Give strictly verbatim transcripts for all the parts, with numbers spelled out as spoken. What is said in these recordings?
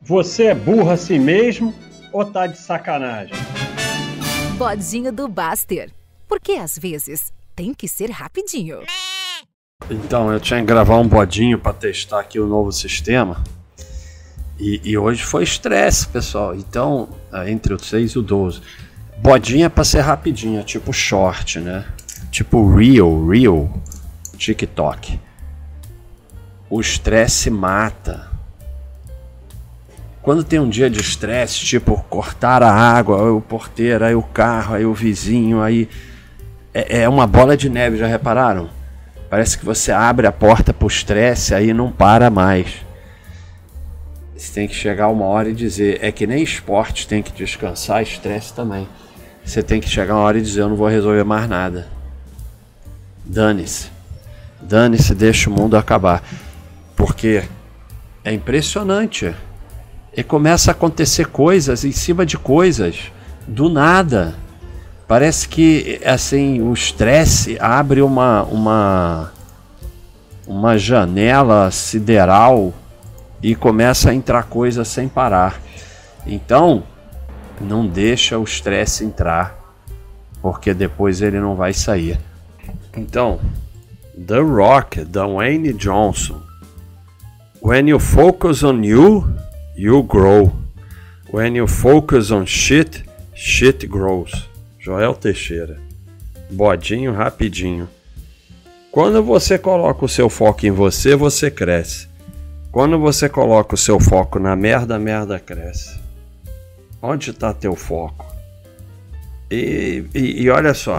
Você é burro assim mesmo ou tá de sacanagem? Bodinho do Buster. Porque às vezes tem que ser rapidinho. Então, eu tinha que gravar um bodinho para testar aqui o novo sistema. E, e hoje foi estresse, pessoal. Então, entre o seis e o doze. Bodinho é para ser rapidinho, tipo short, né? Tipo Reel, Reel, TikTok. O estresse mata. Quando tem um dia de estresse, tipo cortar a água, aí o porteiro, aí o carro, aí o vizinho, aí é, é uma bola de neve, já repararam? Parece que você abre a porta pro estresse, aí não para mais. Você tem que chegar uma hora e dizer, é que nem esporte tem que descansar, estresse também. Você tem que chegar uma hora e dizer, eu não vou resolver mais nada. Dane-se. Dane-se, deixa o mundo acabar. Porque é impressionante. E começa a acontecer coisas em cima de coisas, do nada. Parece que assim, o estresse abre uma, uma, uma janela sideral e começa a entrar coisas sem parar. Então, não deixa o estresse entrar, porque depois ele não vai sair. Então, The Rock, Dwayne Johnson. When you focus on you, you grow. When you focus on shit, shit grows. Joel Teixeira. Bodinho rapidinho. Quando você coloca o seu foco em você, você cresce. Quando você coloca o seu foco na merda, a merda cresce. Onde está teu foco? E, e, e olha só.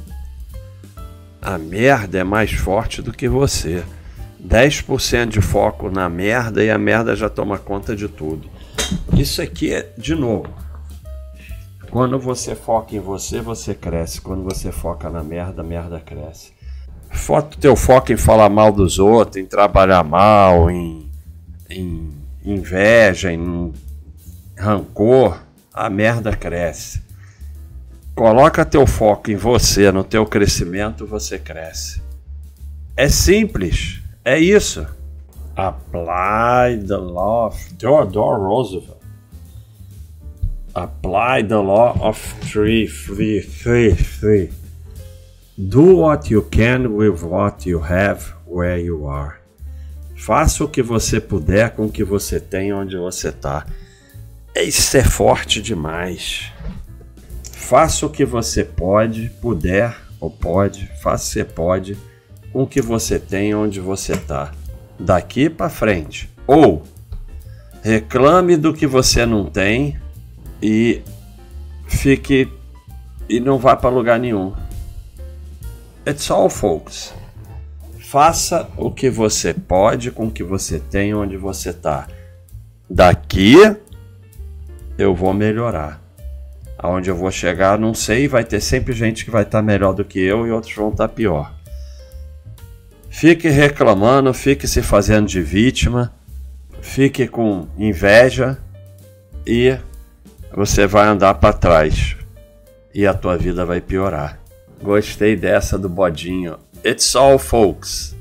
A merda é mais forte do que você. dez por cento de foco na merda e a merda já toma conta de tudo. Isso aqui é, de novo, quando você foca em você, você cresce. Quando você foca na merda, a merda cresce. Foto teu foco em falar mal dos outros, em trabalhar mal, em, em inveja, em rancor, a merda cresce. Coloca teu foco em você, no teu crescimento, você cresce. É simples. É isso. Apply the law of Theodore Roosevelt. Apply the law of three, three, three, three. Do what you can with what you have where you are. Faça o que você puder com o que você tem onde você está. Isso é forte demais. Faça o que você pode, puder ou pode, faça o que você pode com o que você tem onde você está, daqui para frente. Ou reclame do que você não tem e fique e não vá para lugar nenhum. It's all, folks. Faça o que você pode com o que você tem onde você está. Daqui eu vou melhorar. Aonde eu vou chegar, não sei, vai ter sempre gente que vai estar melhor do que eu e outros vão estar pior. Fique reclamando, fique se fazendo de vítima, fique com inveja e você vai andar para trás e a tua vida vai piorar. Gostei dessa do bodinho. It's all, folks.